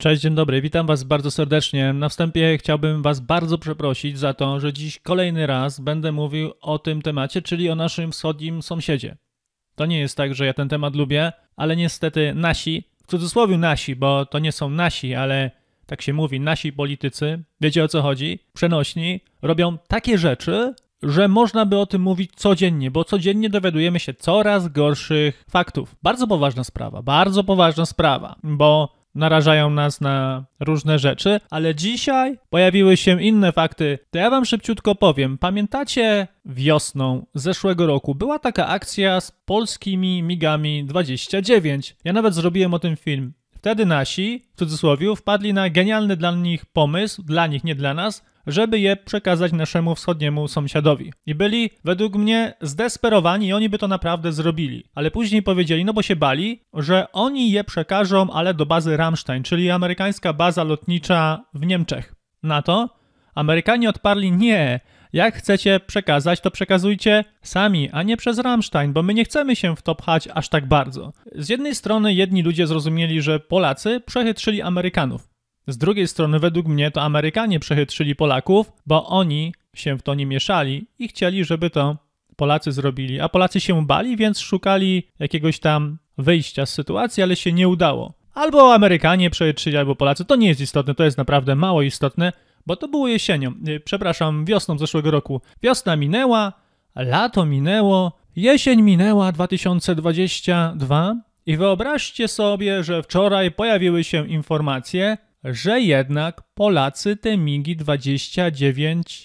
Cześć, dzień dobry, witam was bardzo serdecznie. Na wstępie chciałbym was bardzo przeprosić za to, że dziś kolejny raz będę mówił o tym temacie, czyli o naszym wschodnim sąsiedzie. To nie jest tak, że ja ten temat lubię, ale niestety nasi, w cudzysłowie nasi, bo to nie są nasi, ale tak się mówi, nasi politycy, wiecie o co chodzi, przenośni, robią takie rzeczy, że można by o tym mówić codziennie, bo codziennie dowiadujemy się coraz gorszych faktów. Bardzo poważna sprawa, bo narażają nas na różne rzeczy, ale dzisiaj pojawiły się inne fakty. To ja wam szybciutko powiem. Pamiętacie wiosną zeszłego roku była taka akcja z polskimi MiGami 29. Ja nawet zrobiłem o tym film. Wtedy nasi, w cudzysłowie, wpadli na genialny dla nich pomysł, dla nich, nie dla nas, żeby je przekazać naszemu wschodniemu sąsiadowi. I byli, według mnie, zdesperowani i oni by to naprawdę zrobili. Ale później powiedzieli, no bo się bali, że oni je przekażą, ale do bazy Ramstein, czyli amerykańska baza lotnicza w Niemczech. Na to Amerykanie odparli, nie, jak chcecie przekazać, to przekazujcie sami, a nie przez Ramstein, bo my nie chcemy się w to pchać aż tak bardzo. Z jednej strony jedni ludzie zrozumieli, że Polacy przechytrzyli Amerykanów. Z drugiej strony, według mnie, to Amerykanie przechytrzyli Polaków, bo oni się w to nie mieszali i chcieli, żeby to Polacy zrobili. A Polacy się bali, więc szukali jakiegoś tam wyjścia z sytuacji, ale się nie udało. Albo Amerykanie przechytrzyli, albo Polacy. To nie jest istotne, to jest naprawdę mało istotne, bo to było jesienią, wiosną zeszłego roku. Wiosna minęła, lato minęło, jesień minęła 2022 i wyobraźcie sobie, że wczoraj pojawiły się informacje, że jednak Polacy te MiGi 29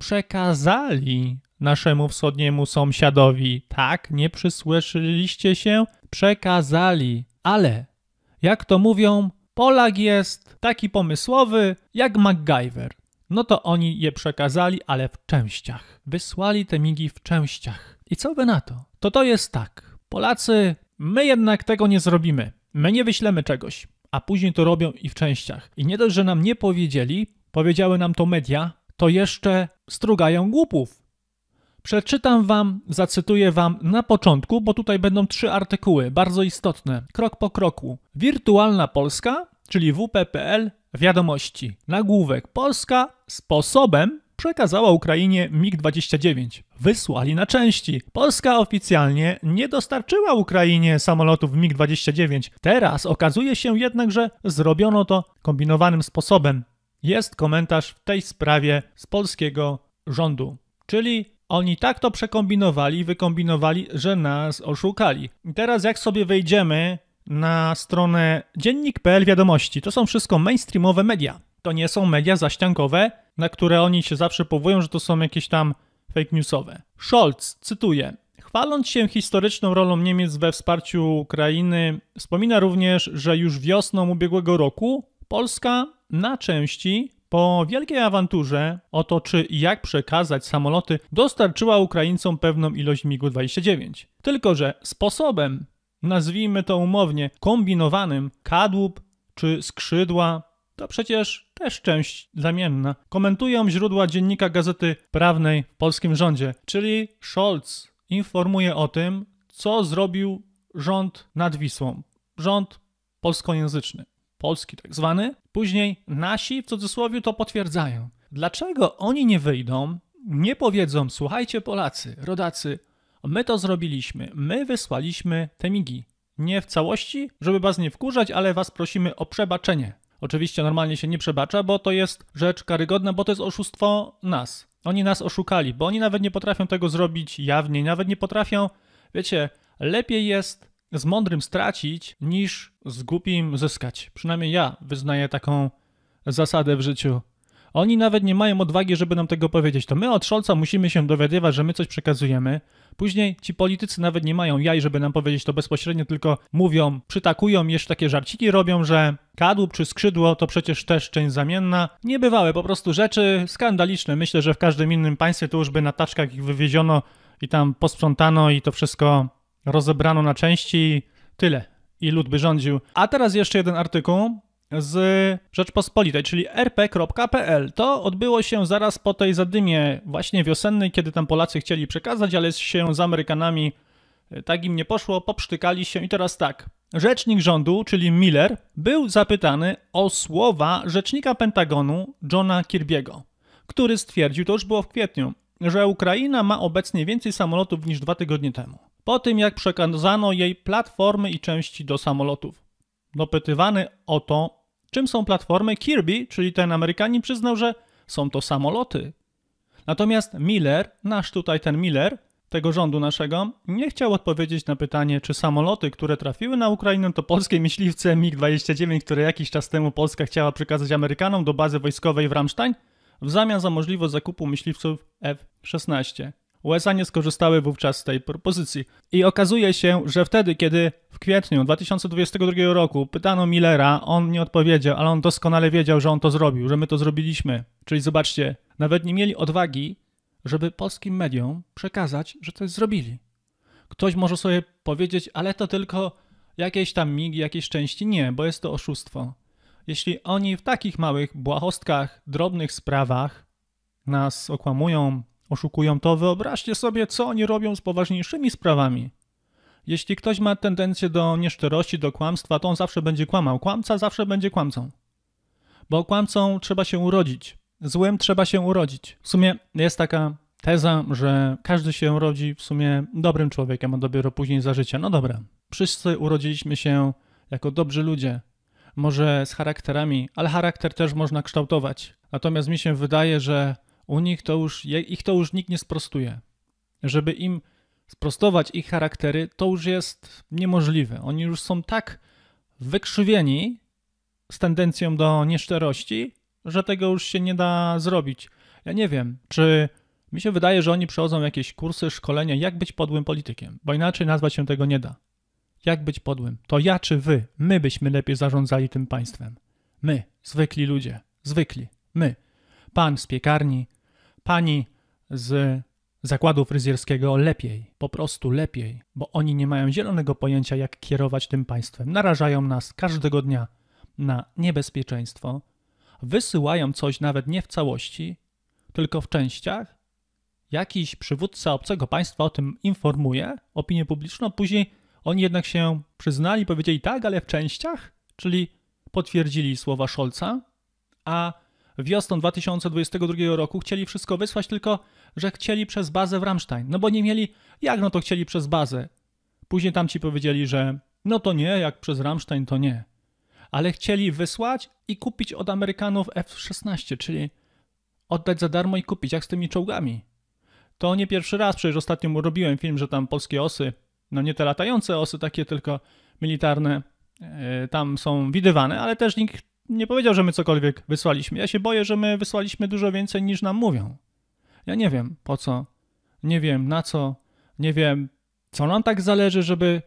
przekazali naszemu wschodniemu sąsiadowi. Tak, nie przysłyszeliście się? Przekazali. Ale, jak to mówią, Polak jest taki pomysłowy jak MacGyver. No to oni je przekazali, ale w częściach. Wysłali te MiGi w częściach. I co wy na to? To jest tak. Polacy, my jednak tego nie zrobimy. My nie wyślemy czegoś, a później to robią i w częściach. I nie dość, że nam nie powiedzieli, powiedziały nam to media, to jeszcze strugają głupów. Przeczytam wam, zacytuję wam na początku, bo tutaj będą 3 artykuły, bardzo istotne, krok po kroku. Wirtualna Polska, czyli WP.pl, wiadomości. Nagłówek: Polska sposobem przekazała Ukrainie MiG-29. Wysłali na części. Polska oficjalnie nie dostarczyła Ukrainie samolotów MiG-29. Teraz okazuje się jednak, że zrobiono to kombinowanym sposobem. Jest komentarz w tej sprawie z polskiego rządu. Czyli oni tak to przekombinowali, wykombinowali, że nas oszukali. I teraz jak sobie wejdziemy na stronę dziennik.pl wiadomości, to są wszystko mainstreamowe media. To nie są media zaściankowe, na które oni się zawsze powołują, że to są jakieś tam fake newsowe. Scholz, cytuję, chwaląc się historyczną rolą Niemiec we wsparciu Ukrainy, wspomina również, że już wiosną ubiegłego roku Polska na części po wielkiej awanturze o to, czy i jak przekazać samoloty, dostarczyła Ukraińcom pewną ilość MiG-29. Tylko że sposobem, nazwijmy to umownie, kombinowanym, kadłub czy skrzydła, to przecież też część zamienna. Komentują źródła dziennika Gazety Prawnej w polskim rządzie, czyli Scholz informuje o tym, co zrobił rząd nad Wisłą. Rząd polskojęzyczny. Polski tak zwany. Później nasi, w cudzysłowie, to potwierdzają. Dlaczego oni nie wyjdą, nie powiedzą, słuchajcie Polacy, rodacy, my to zrobiliśmy, my wysłaliśmy te MiGi. Nie w całości, żeby was nie wkurzać, ale was prosimy o przebaczenie. Oczywiście normalnie się nie przebacza, bo to jest rzecz karygodna, bo to jest oszustwo nas. Oni nas oszukali, bo oni nawet nie potrafią tego zrobić jawnie, nawet nie potrafią, wiecie, lepiej jest z mądrym stracić, niż z głupim zyskać. Przynajmniej ja wyznaję taką zasadę w życiu. Oni nawet nie mają odwagi, żeby nam tego powiedzieć. To my od Scholza musimy się dowiadywać, że my coś przekazujemy. Później ci politycy nawet nie mają jaj, żeby nam powiedzieć to bezpośrednio, tylko mówią, przytakują, jeszcze takie żarciki robią, że kadłub czy skrzydło to przecież też część zamienna. Niebywałe po prostu rzeczy skandaliczne. Myślę, że w każdym innym państwie to już by na taczkach ich wywieziono i tam posprzątano i to wszystko rozebrano na części. Tyle. I lud by rządził. A teraz jeszcze jeden artykuł z Rzeczpospolitej, czyli rp.pl. To odbyło się zaraz po tej zadymie właśnie wiosennej, kiedy tam Polacy chcieli przekazać, ale się z Amerykanami tak im nie poszło, popsztykali się i teraz tak. rzecznik rządu, czyli Miller, był zapytany o słowa rzecznika Pentagonu Johna Kirby'ego, który stwierdził, to już było w kwietniu, że Ukraina ma obecnie więcej samolotów niż 2 tygodnie temu. Po tym, jak przekazano jej platformy i części do samolotów. Dopytywany o to, czym są platformy, Kirby, czyli ten Amerykanin, przyznał, że są to samoloty. Natomiast Miller, ten Miller, tego rządu naszego, nie chciał odpowiedzieć na pytanie, czy samoloty, które trafiły na Ukrainę, to polskie myśliwce MiG-29, które jakiś czas temu Polska chciała przekazać Amerykanom do bazy wojskowej w Ramstein, w zamian za możliwość zakupu myśliwców F-16. USA nie skorzystały wówczas z tej propozycji. I okazuje się, że wtedy, kiedy w kwietniu 2022 roku pytano Millera, on nie odpowiedział, ale on doskonale wiedział, że on to zrobił, że my to zrobiliśmy. Czyli zobaczcie, nawet nie mieli odwagi, żeby polskim mediom przekazać, że coś zrobili. Ktoś może sobie powiedzieć, ale to tylko jakieś tam migi, jakieś części. Nie, bo jest to oszustwo. Jeśli oni w takich małych błahostkach, drobnych sprawach nas okłamują, oszukują, to wyobraźcie sobie, co oni robią z poważniejszymi sprawami. Jeśli ktoś ma tendencję do nieszczerości, do kłamstwa, to on zawsze będzie kłamał. Kłamca zawsze będzie kłamcą. Bo kłamcą trzeba się urodzić. Złym trzeba się urodzić. W sumie jest taka teza, że każdy się urodzi w sumie dobrym człowiekiem, a dopiero później za życia. No dobra, wszyscy urodziliśmy się jako dobrzy ludzie. Może z charakterami, ale charakter też można kształtować. Natomiast mi się wydaje, że u nich ich to już nikt nie sprostuje. Żeby im sprostować ich charaktery, to już jest niemożliwe. Oni już są tak wykrzywieni z tendencją do nieszczerości, że tego już się nie da zrobić. Ja nie wiem, czy mi się wydaje, że oni przechodzą jakieś kursy, szkolenia, jak być podłym politykiem, bo inaczej nazwać się tego nie da. Jak być podłym? To ja czy wy? My byśmy lepiej zarządzali tym państwem. My, zwykli ludzie, my. Pan z piekarni, pani z zakładu fryzjerskiego lepiej, po prostu lepiej, bo oni nie mają zielonego pojęcia, jak kierować tym państwem. Narażają nas każdego dnia na niebezpieczeństwo, wysyłają coś nawet nie w całości, tylko w częściach. Jakiś przywódca obcego państwa o tym informuje opinię publiczną, później oni jednak się przyznali, powiedzieli tak, ale w częściach, czyli potwierdzili słowa Scholza, a wiosną 2022 roku chcieli wszystko wysłać, tylko że chcieli przez bazę w Ramstein. No bo nie mieli, jak no to chcieli przez bazę. Później tamci powiedzieli, że no to nie, jak przez Ramstein to nie. Ale chcieli wysłać i kupić od Amerykanów F-16, czyli oddać za darmo i kupić, jak z tymi czołgami. To nie pierwszy raz, przecież ostatnio robiłem film, że tam polskie osy, no nie te latające osy, takie tylko militarne, tam są widywane, ale też nikt nie powiedział, że my cokolwiek wysłaliśmy. Ja się boję, że my wysłaliśmy dużo więcej niż nam mówią. Ja nie wiem po co, nie wiem na co, nie wiem co nam tak zależy,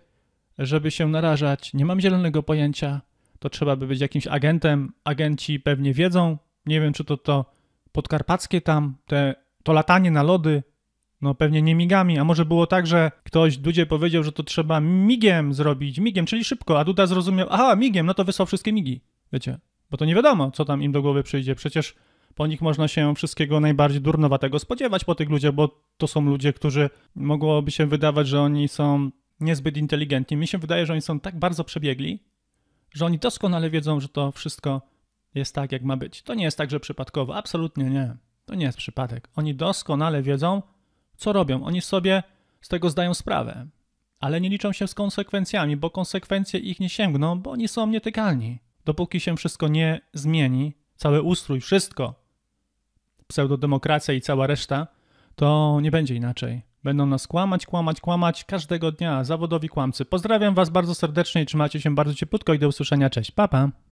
żeby się narażać. Nie mam zielonego pojęcia. To trzeba by być jakimś agentem. Agenci pewnie wiedzą. Nie wiem, czy to podkarpackie tam, to latanie na lody, no pewnie nie migami, a może było tak, że ktoś Dudzie powiedział, że to trzeba migiem zrobić, migiem, czyli szybko, a Duda zrozumiał, aha, migiem, no to wysłał wszystkie migi, wiecie, bo to nie wiadomo, co tam im do głowy przyjdzie, przecież po nich można się wszystkiego najbardziej durnowatego spodziewać po tych ludziach, bo to są ludzie, którzy mogłoby się wydawać, że oni są niezbyt inteligentni. Mi się wydaje, że oni są tak bardzo przebiegli, że oni doskonale wiedzą, że to wszystko jest tak, jak ma być. To nie jest tak, że przypadkowo, absolutnie nie. To nie jest przypadek. Oni doskonale wiedzą, co robią. Oni sobie z tego zdają sprawę, ale nie liczą się z konsekwencjami, bo konsekwencje ich nie sięgną, bo oni są nietykalni. Dopóki się wszystko nie zmieni, cały ustrój, wszystko, pseudodemokracja i cała reszta, to nie będzie inaczej. Będą nas kłamać każdego dnia, zawodowi kłamcy. Pozdrawiam was bardzo serdecznie i trzymajcie się bardzo cieplutko i do usłyszenia. Cześć, pa pa!